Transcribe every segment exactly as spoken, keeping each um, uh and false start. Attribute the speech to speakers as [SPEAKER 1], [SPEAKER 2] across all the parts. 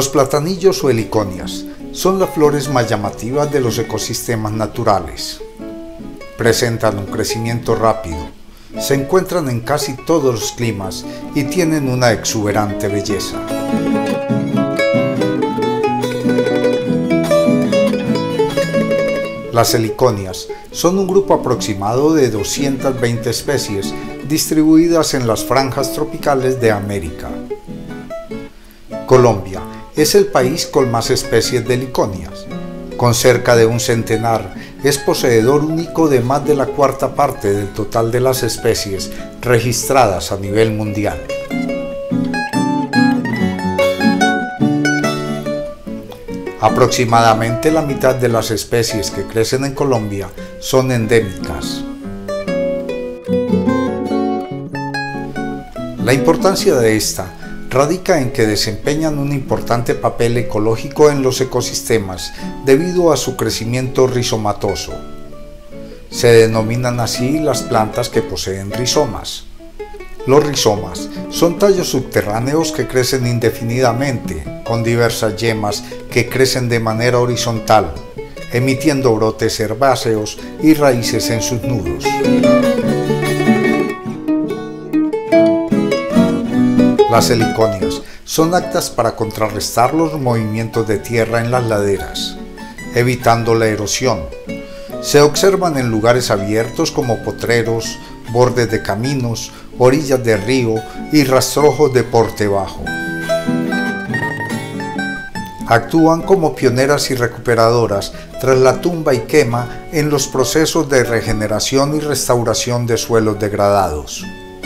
[SPEAKER 1] Los platanillos o heliconias son las flores más llamativas de los ecosistemas naturales. Presentan un crecimiento rápido, se encuentran en casi todos los climas y tienen una exuberante belleza. Las heliconias son un grupo aproximado de doscientas veinte especies distribuidas en las franjas tropicales de América. Colombia es el país con más especies de heliconias. Con cerca de un centenar, es poseedor único de más de la cuarta parte del total de las especies registradas a nivel mundial. Aproximadamente la mitad de las especies que crecen en Colombia son endémicas. La importancia de esta radica en que desempeñan un importante papel ecológico en los ecosistemas debido a su crecimiento rizomatoso. Se denominan así las plantas que poseen rizomas. Los rizomas son tallos subterráneos que crecen indefinidamente, con diversas yemas que crecen de manera horizontal, emitiendo brotes herbáceos y raíces en sus nudos. Las heliconias son aptas para contrarrestar los movimientos de tierra en las laderas, evitando la erosión. Se observan en lugares abiertos como potreros, bordes de caminos, orillas de río y rastrojos de porte bajo. Actúan como pioneras y recuperadoras tras la tumba y quema en los procesos de regeneración y restauración de suelos degradados.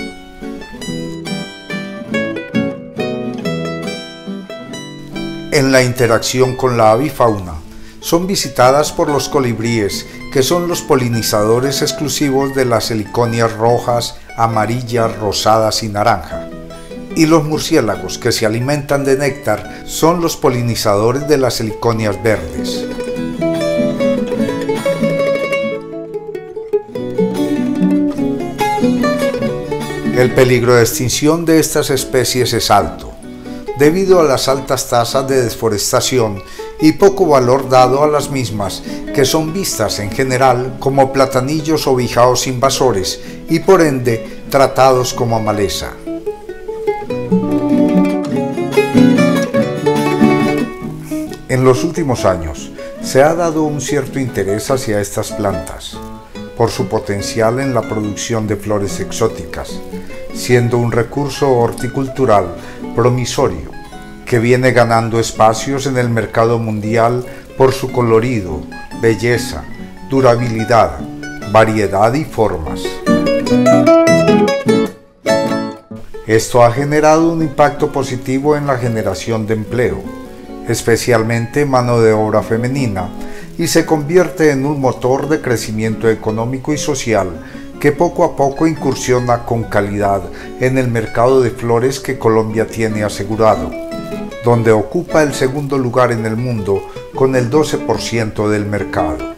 [SPEAKER 1] En la interacción con la avifauna, son visitadas por los colibríes, que son los polinizadores exclusivos de las heliconias rojas, amarillas, rosadas y naranja. Y los murciélagos, que se alimentan de néctar, son los polinizadores de las heliconias verdes. El peligro de extinción de estas especies es alto, debido a las altas tasas de desforestación y poco valor dado a las mismas, que son vistas en general como platanillos o bijaos invasores y por ende tratados como maleza. En los últimos años se ha dado un cierto interés hacia estas plantas, por su potencial en la producción de flores exóticas, siendo un recurso horticultural promisorio que viene ganando espacios en el mercado mundial por su colorido, belleza, durabilidad, variedad y formas. Esto ha generado un impacto positivo en la generación de empleo, especialmente mano de obra femenina, y se convierte en un motor de crecimiento económico y social que poco a poco incursiona con calidad en el mercado de flores que Colombia tiene asegurado, donde ocupa el segundo lugar en el mundo con el doce por ciento del mercado.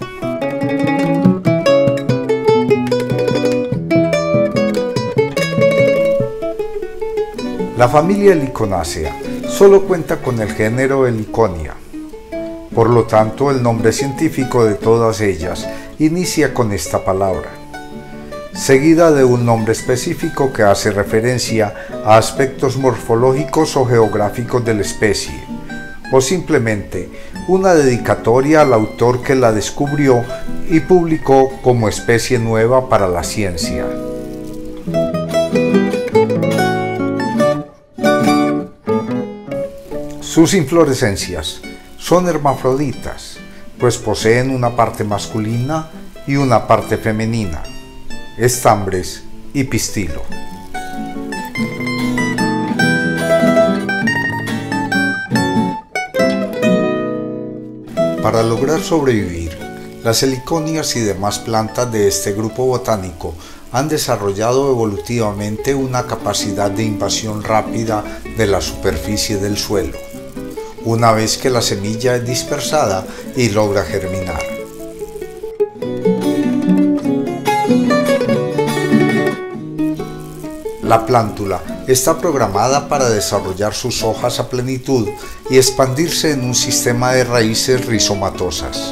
[SPEAKER 1] La familia Heliconaceae solo cuenta con el género Heliconia. Por lo tanto, el nombre científico de todas ellas inicia con esta palabra, seguida de un nombre específico que hace referencia a aspectos morfológicos o geográficos de la especie, o simplemente una dedicatoria al autor que la descubrió y publicó como especie nueva para la ciencia. Sus inflorescencias son hermafroditas, pues poseen una parte masculina y una parte femenina, estambres y pistilo. Para lograr sobrevivir, las heliconias y demás plantas de este grupo botánico han desarrollado evolutivamente una capacidad de invasión rápida de la superficie del suelo, una vez que la semilla es dispersada y logra germinar. La plántula está programada para desarrollar sus hojas a plenitud y expandirse en un sistema de raíces rizomatosas.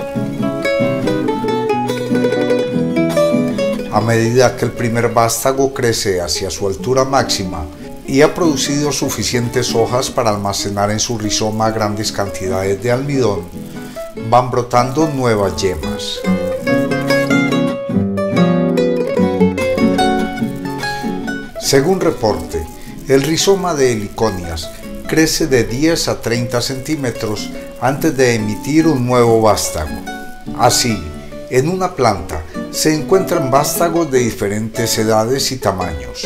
[SPEAKER 1] A medida que el primer vástago crece hacia su altura máxima y ha producido suficientes hojas para almacenar en su rizoma grandes cantidades de almidón, van brotando nuevas yemas. Según reporte, el rizoma de heliconias crece de diez a treinta centímetros antes de emitir un nuevo vástago. Así, en una planta se encuentran vástagos de diferentes edades y tamaños.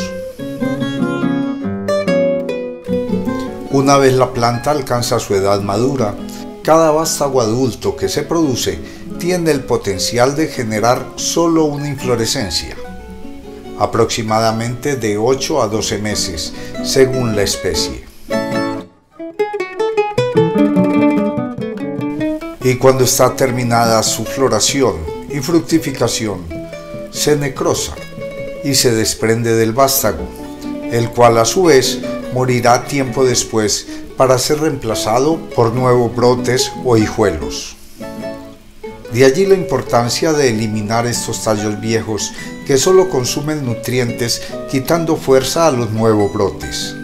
[SPEAKER 1] Una vez la planta alcanza su edad madura, cada vástago adulto que se produce tiene el potencial de generar solo una inflorescencia, aproximadamente de ocho a doce meses, según la especie. Y cuando está terminada su floración y fructificación, se necrosa y se desprende del vástago, el cual a su vez morirá tiempo después para ser reemplazado por nuevos brotes o hijuelos. De allí la importancia de eliminar estos tallos viejos que solo consumen nutrientes, quitando fuerza a los nuevos brotes.